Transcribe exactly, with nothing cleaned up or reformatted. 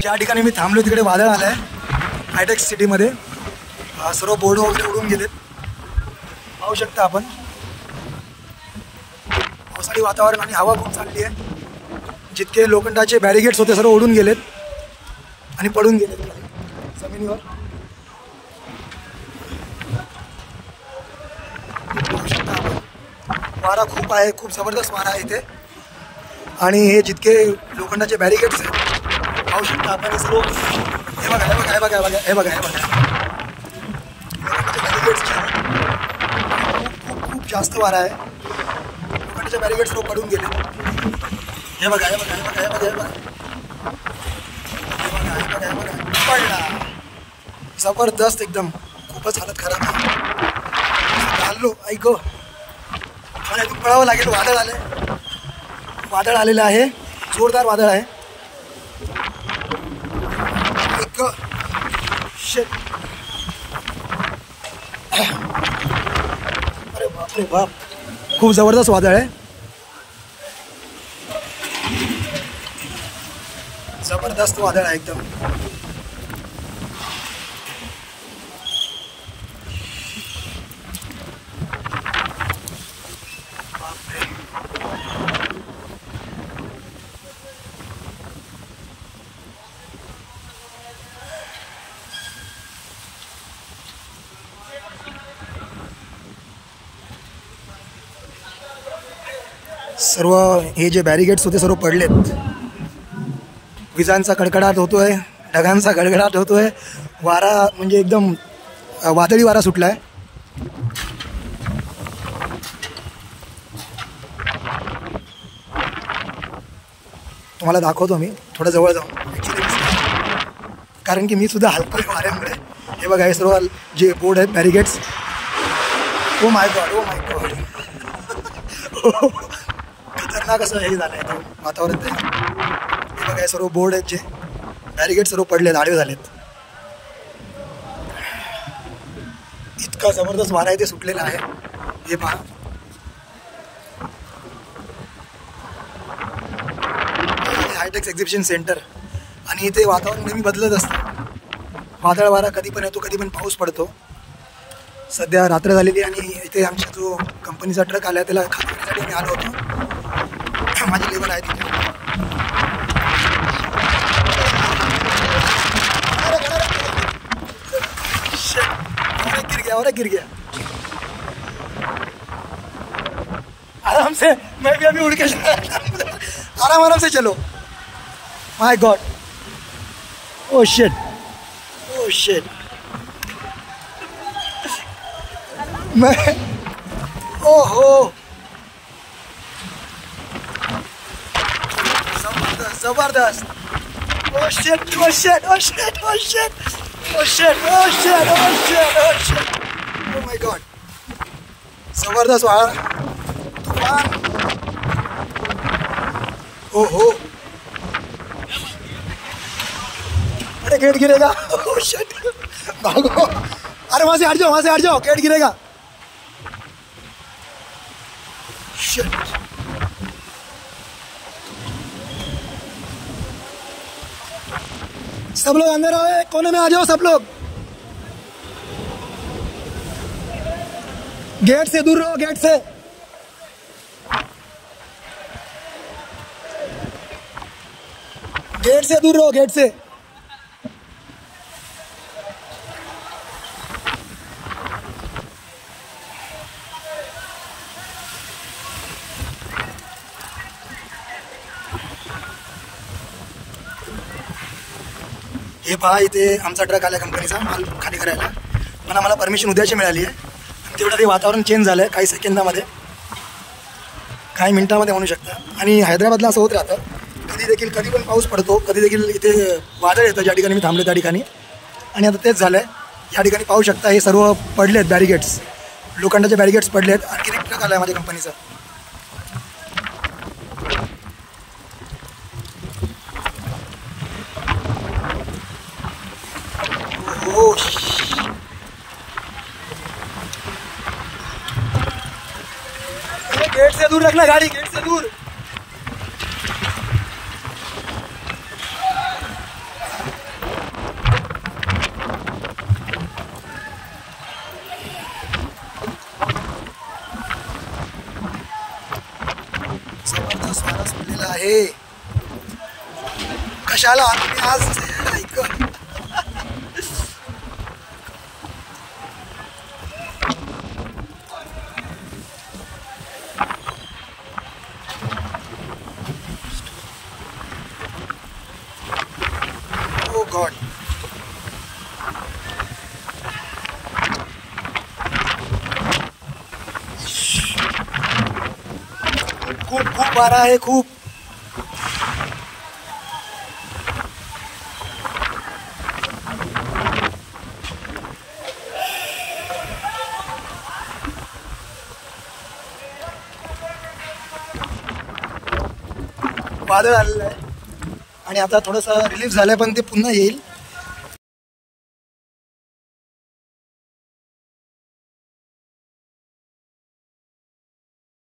ज्या ठिकाणी मी थांबलो तिकडे वादळ आलं आहे हायटेक्स सिटीमध्ये. सर्व बोर्ड वगैरे उडून गेलेत, पाहू शकता आपण. पावसाळी वातावरण आणि हवा खूप चालली आहे. जितके लोखंडाचे बॅरिगेड्स होते सर्व उडून गेलेत आणि पडून गेलेत जमिनीवर. पाहू शकता आपण, वारा खूप आहे, खूप जबरदस्त वारा आहे इथे. आणि हे जितके लोखंडाचे बॅरिगेड्स आहेत पाहू शकता आपण. हे सर्व हे बघा हे बघा हे बघा हे बघा हे बघा हे बघा लोखंडाचे बॅरिगेड्स खूप खूप जास्त वारा आहे. लोखंडाचे बॅरिगेड सर्व पडून गेले. हे बघा हे बघा हे बघा हे बघा हे बघा हे बघा हे बघा पडला. जबरदस्त एकदम, खूपच हालत खराब आहे. हल्लो ऐक मला इथून पळावं लागेल. वादळ आलं वादळ आलेलं आहे, जोरदार वादळ आहे. एक शेट, अरे बाप रे बाप, खूप जबरदस्त वादळ आहे. जबरदस्त वादळ आहे एकदम. सर्व हे जे बॅरिगेड्स होते सर्व पडलेत. विजांचा कडकडाट होतोय, ढगांचा गडगडाट होतोय. वारा म्हणजे एकदम वादळी वारा सुटलाय. तुम्हाला दाखवतो मी थोडं जवळ जाऊन, कारण की मी सुद्धा हलतोय वाऱ्यामुळे. हे बघा हे सर्व जे बोर्ड आहेत barricades. Oh my god, oh my god, खतरनाक असं हे झालं आहे वातावरण ते. हे बघा हे सर्व बोर्ड आहेत जे बॅरिगेड सर्व पडलेत, आडवे झालेत. इतका जबरदस्त वारा इथे सुटलेला आहे. हे पहा, हायटेक्स एक्झिबिशन सेंटर. आणि इथे वातावरण नेहमी बदलत असतं. वादळ वारा कधी पण येतो, कधी पण पाऊस पडतो. सध्या रात्र झालेली आणि इथे आमचा जो कंपनीचा ट्रक आला त्याला खाण्यासाठी मी आलो होतो. माझी लेबर आहे तिथे. और गिर गया और गिर गया आराम से. मैं भी अभी उड़ के आराम आराम से चलो. My god, oh shit, oh shit. मैं ओहो, जबरदस्त जबरदस्त. Oh shit, oh shit, oh shit, oh shit, oh shit, oh shit, oh shit, oh shit. Oh my god, जबरदस्त वारा, तूफान. ओहो, अरे गेट गिरेगा. ओ शिट, भागो. अरे वहां से हट जाओ, वहां से हट जाओ, गेट गिरेगा. शिट. सब लोग अंदर आओ, कोने में आ जाओ सब लोग. गेट से दूर रहो, गेट से. गेट से दूर रहो, गेट से. हे पहा, इथे आमचा ट्रक आला कंपनीचा माल खाली करायला. पण आम्हाला परमिशन उद्याची मिळाली आहे. तेवढं ते वातावरण चेंज झालं आहे काही सेकंदामध्ये, काही मिनिटामध्ये म्हणू शकता. आणि हैदराबादला असं होत राहतं, कधी देखील कधी पण पाऊस पडतो, कधी देखील इथे वादळ येतं ज्या ठिकाणी मी थांबले त्या ठिकाणी. आणि आता तेच झालं आहे. या ठिकाणी पाहू शकता हे सर्व पडलेत बॅरिगेड्स, लोखंडाचे बॅरिगेड्स पडलेत. आणखी एक ट्रक आला आहे माझ्या कंपनीचा. गेट से दूर रखना गाड़ी, गेट से दूर. पाऊस वारा सुटलेला आहे. कशाला आम्ही आज ऐक ओ गॉड. खूप खूप वारा आहे खूप. वादळ आलेलं आहे आणि आता थोडंसं रिलीफ झालंय पण ते पुन्हा येईल.